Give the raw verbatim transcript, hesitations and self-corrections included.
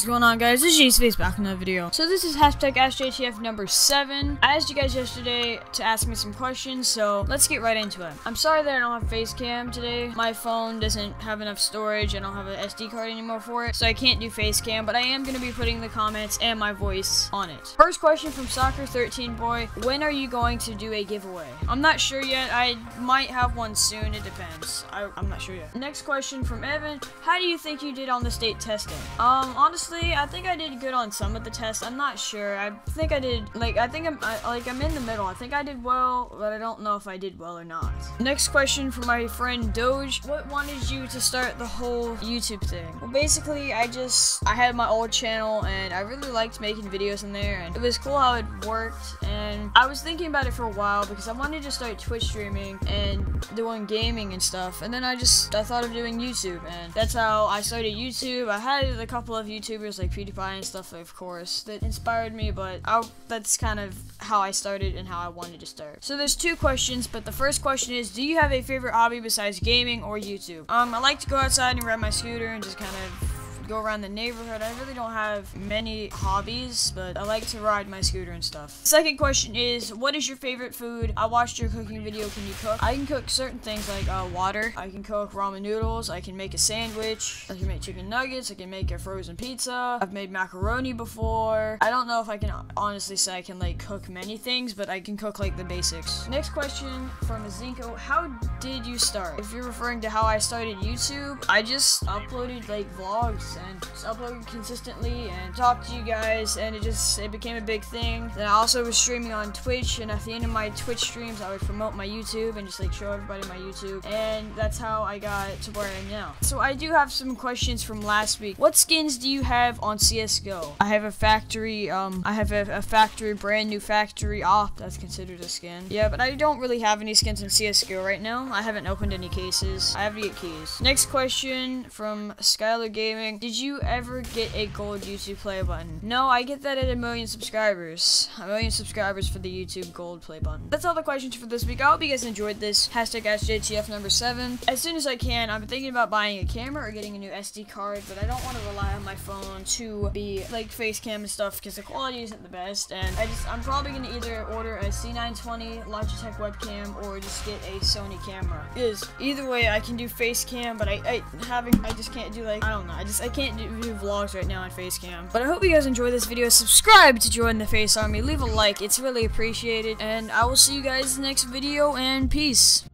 What's going on, guys? This is JSpace back in the video. So this is hashtag Ask J T F number seven. I asked you guys yesterday to ask me some questions, so let's get right into it. I'm sorry that I don't have face cam today. My phone doesn't have enough storage. I don't have an S D card anymore for it, so I can't do face cam, but I am going to be putting the comments and my voice on it. First question from Soccer thirteen Boy. When are you going to do a giveaway? I'm not sure yet. I might have one soon. It depends. I, I'm not sure yet. Next question from Evan. How do you think you did on the state testing? Um, honestly, I think I did good on some of the tests. I'm not sure. I think I did, like, I think I'm, I, like, I'm in the middle. I think I did well, but I don't know if I did well or not. Next question from my friend Doge. What wanted you to start the whole YouTube thing? Well, basically, I just, I had my old channel, and I really liked making videos in there, and it was cool how it worked, and I was thinking about it for a while, because I wanted to start Twitch streaming, and doing gaming and stuff, and then I just, I thought of doing YouTube, and that's how I started YouTube. I had a couple of YouTubers like PewDiePie and stuff, of course, that inspired me, but I, that's kind of how I started and how I wanted to start. So there's two questions, but the first question is, do you have a favorite hobby besides gaming or YouTube? Um, I like to go outside and ride my scooter and just kind of go around the neighborhood. I really don't have many hobbies, but I like to ride my scooter and stuff. Second question is, what is your favorite food? I watched your cooking video. Can you cook? I can cook certain things like uh, water. I can cook ramen noodles. I can make a sandwich. I can make chicken nuggets. I can make a frozen pizza. I've made macaroni before. I don't know if I can honestly say I can like cook many things, but I can cook like the basics. Next question from Zinko. How did you start? If you're referring to how I started YouTube, I just uploaded like vlogs and just uploaded consistently and talked to you guys, and it just it became a big thing. Then I also was streaming on Twitch, and at the end of my Twitch streams I would promote my YouTube and just like show everybody my YouTube, and that's how I got to where I am now. So I do have some questions from last week. What skins do you have on C S G O? I have a factory um I have a, a factory brand new factory op. That's considered a skin. Yeah, but I don't really have any skins in C S G O right now. I haven't opened any cases. I have to get keys. Next question from Skylar Gaming. Did you ever get a gold YouTube play button? No, I get that at a million subscribers. A million subscribers for the YouTube gold play button. That's all the questions for this week. I hope you guys enjoyed this. Hashtag Ask J T F number seven. As soon as I can, I'm thinking about buying a camera or getting a new S D card, but I don't want to rely on my phone to be like face cam and stuff because the quality isn't the best, and I just, I'm probably going to either order a C nine twenty Logitech webcam or just get a Sony camera. Because either way, I can do face cam, but I, I having, I just can't do like, I don't know, I just, I can't do do vlogs right now on Facecam. But I hope you guys enjoy this video. Subscribe to join the Face Army. Leave a like. It's really appreciated. And I will see you guys in the next video, and peace.